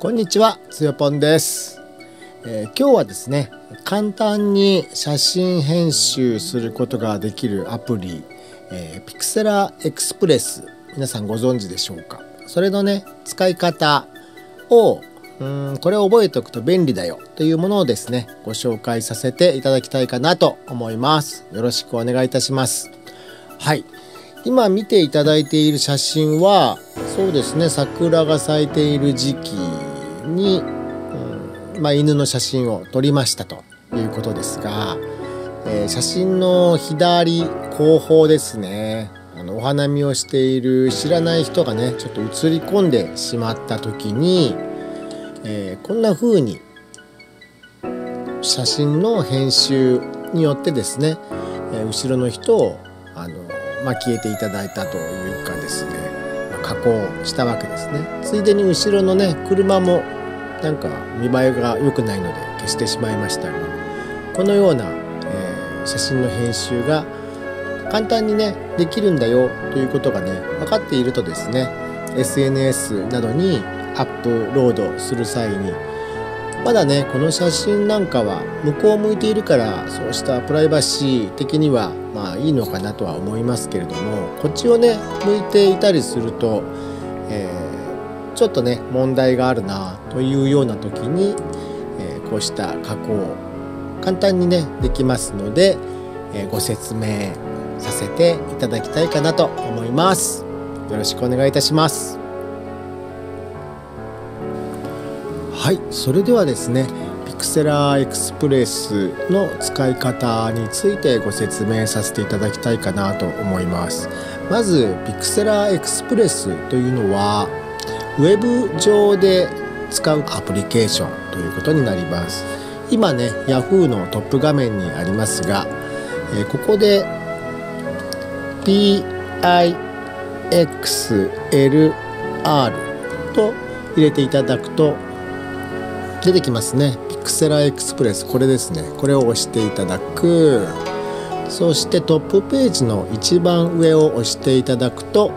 こんにちは、つよぽんです。今日はですね、簡単に写真編集することができるアプリ、ピクセラエクスプレス、皆さんご存知でしょうか。それのね、使い方をこれを覚えておくと便利だよというものをですね、ご紹介させていただきたいかなと思います。よろしくお願いいたします。はい、今見ていただいている写真はそうですね、桜が咲いている時期に、犬の写真を撮りましたということですが、写真の左後方ですね、お花見をしている知らない人がねちょっと写り込んでしまった時に、こんな風に写真の編集によってですね、後ろの人を消えていただいたというかですね、加工したわけですね。ついでに後ろのね車もなんか見栄えが良くないので消してしまいましたが、このような、写真の編集が簡単にねできるんだよということがね分かっているとですね、 SNS などにアップロードする際にまだねこの写真なんかは向こう向いているからそうしたプライバシー的にはいいのかなとは思いますけれども、こっちをね向いていたりすると、ちょっとね問題があるなというような時に、こうした加工簡単にねできますので、ご説明させていただきたいかなと思います。よろしくお願いいたします。はい、それではですね、ピクセラエクスプレスの使い方についてご説明させていただきたいかなと思います。まずピクセラエクスプレスというのはウェブ上で使うアプリケーションということになります。今ね Yahoo のトップ画面にありますが、ここで PIXLR と入れていただくと出てきますね。ピクセラエクスプレス、これですね。これを押していただく。そしてトップページの一番上を押していただくと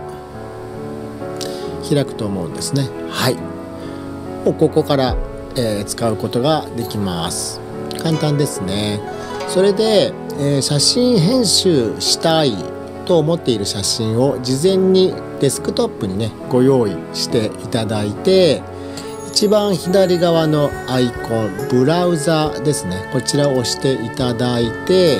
開くと思うんですね。はい、ここから、使うことができます。簡単ですね。それで、写真編集したいと思っている写真を事前にデスクトップにねご用意していただいて、一番左側のアイコンブラウザですね、こちらを押していただいて、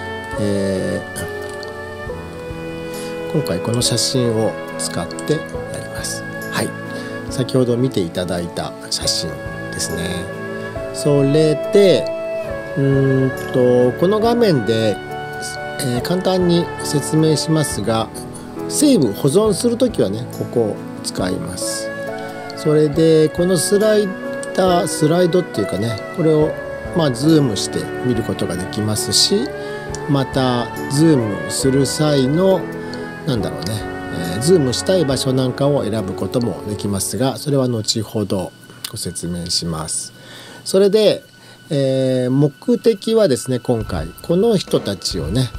今回この写真を使ってやります。はい、先ほど見ていただいた写真ですね。それでこの画面で、簡単に説明しますが、セーブ保存するときはねここを使います。それでこのスライドっていうかね、これをズームして見ることができますし、またズームする際のズームしたい場所なんかを選ぶこともできますが、それは後ほどご説明します。それで、目的はですね、今回この人たちをね、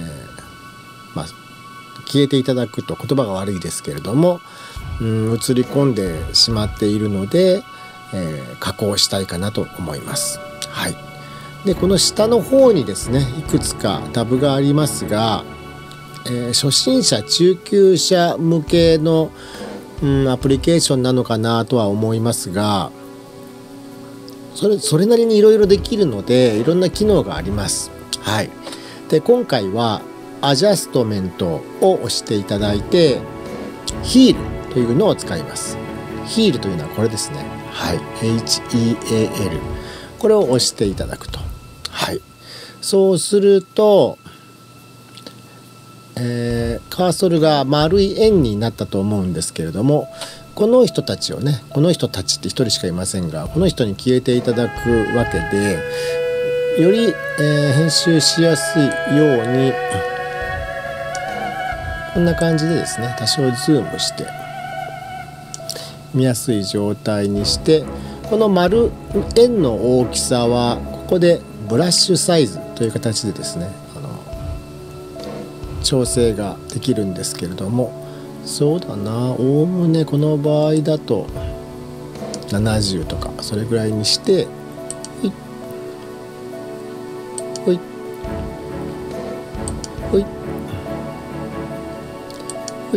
消えていただくと言葉が悪いですけれども、映り込んでしまっているので、加工したいかなと思います。はい、でこの下の方にですねいくつかタブがありますが、初心者中級者向けの、アプリケーションなのかなとは思いますが、それなりにいろいろできるのでいろんな機能があります。はい、で今回はアジャストメントを押していただいてヒールというのを使います。ヒールというのはこれですね。はい、HEAL、 これを押していただくと、はい、そうすると、カーソルが丸い円になったと思うんですけれども、この人たちをね、この人たちって一人しかいませんが、この人に消えていただくわけで、より、編集しやすいようにこんな感じでですね、多少ズームして見やすい状態にして、この丸円の大きさはここでブラッシュサイズという形でですね調整ができるんですけれども、そうだな、おおむねこの場合だと 70とかそれぐらいにして、ほいほいほい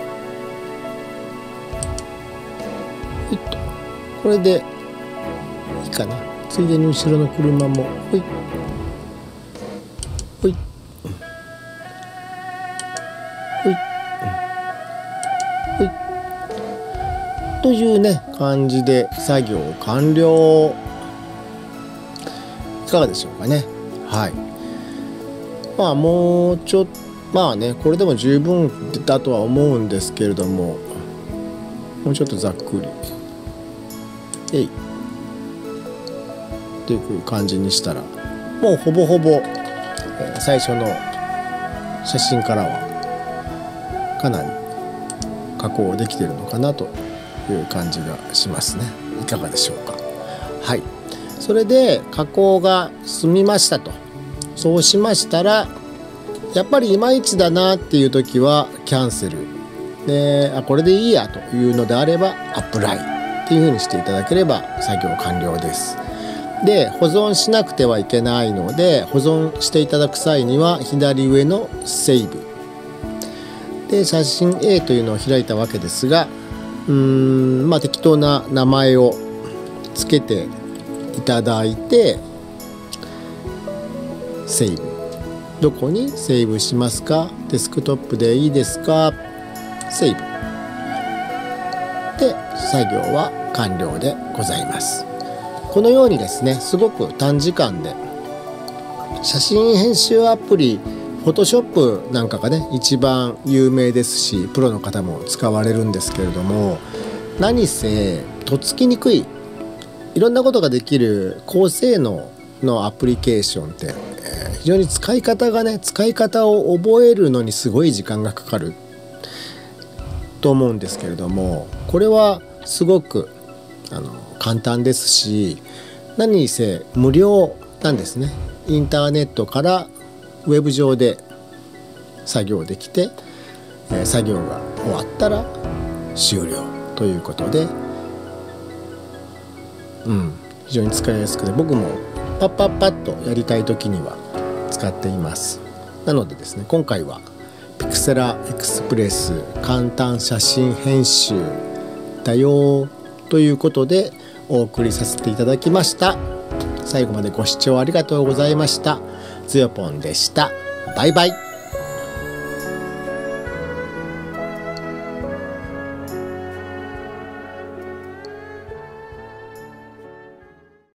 ほいと、これでいいかな。ついでに後ろの車もほいほいほいほいというね感じで作業完了。いかがでしょうかね。はい。まあもうちょっとまあねこれでも十分だとは思うんですけれども、もうちょっとざっくりっていう感じにしたらもうほぼほぼ最初の写真からはかなり加工できているのかなという感じがしますね。いかがでしょうか。はい。それで加工が済みましたと。そうしましたらやっぱりいまいちだなっていう時はキャンセルで、これでいいやというのであればアップライっていう風にしていただければ作業完了です。で保存しなくてはいけないので、保存していただく際には左上のセーブで写真 A というのを開いたわけですが、まあ適当な名前をつけていただいてセーブ、どこにセーブしますか、デスクトップでいいですか、セーブで作業は完了でございます。このようにですねすごく短時間で写真編集アプリフォトショップなんかがね一番有名ですしプロの方も使われるんですけれども、何せとっつきにくいいろんなことができる高性能のアプリケーションって非常に使い方を覚えるのにすごい時間がかかると思うんですけれども、これはすごく簡単ですし、何せ無料なんですね。インターネットからウェブ上で作業できて、作業が終わったら終了ということで、非常に使いやすくて僕もパッパッパッとやりたい時には使っています。なのでですね今回はピクセラエクスプレス簡単写真編集だよということでお送りさせていただきました。最後までご視聴ありがとうございました。つよぽんでした。バイバイ。